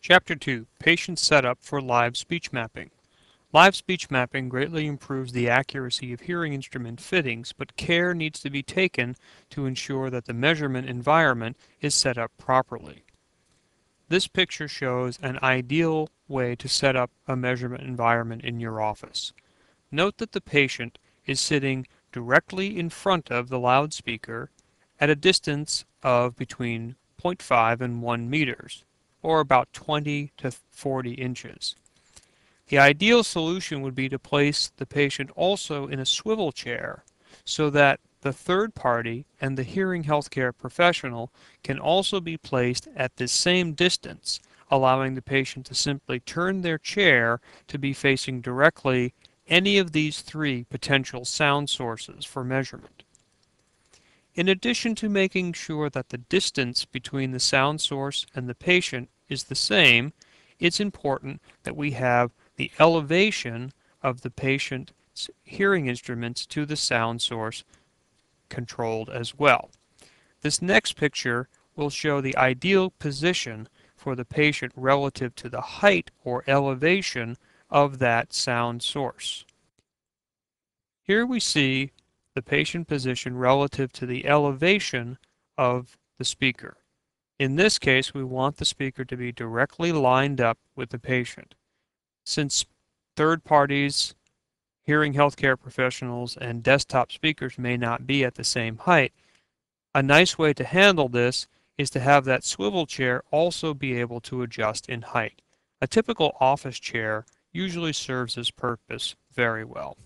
Chapter 2. Patient Setup for Live Speech Mapping. Live speech mapping greatly improves the accuracy of hearing instrument fittings, but care needs to be taken to ensure that the measurement environment is set up properly. This picture shows an ideal way to set up a measurement environment in your office. Note that the patient is sitting directly in front of the loudspeaker at a distance of between 0.5 and 1 meters, or about 20 to 40 inches. The ideal solution would be to place the patient also in a swivel chair so that the third party and the hearing healthcare professional can also be placed at the same distance, allowing the patient to simply turn their chair to be facing directly any of these three potential sound sources for measurement. In addition to making sure that the distance between the sound source and the patient is the same, it's important that we have the elevation of the patient's hearing instruments to the sound source controlled as well. This next picture will show the ideal position for the patient relative to the height or elevation of that sound source. Here we see the patient position relative to the elevation of the speaker. In this case, we want the speaker to be directly lined up with the patient. Since third parties, hearing healthcare professionals, and desktop speakers may not be at the same height, a nice way to handle this is to have that swivel chair also be able to adjust in height. A typical office chair usually serves this purpose very well.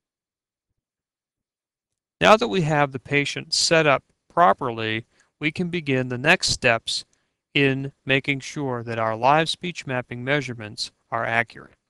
Now that we have the patient set up properly, we can begin the next steps in making sure that our live speech mapping measurements are accurate.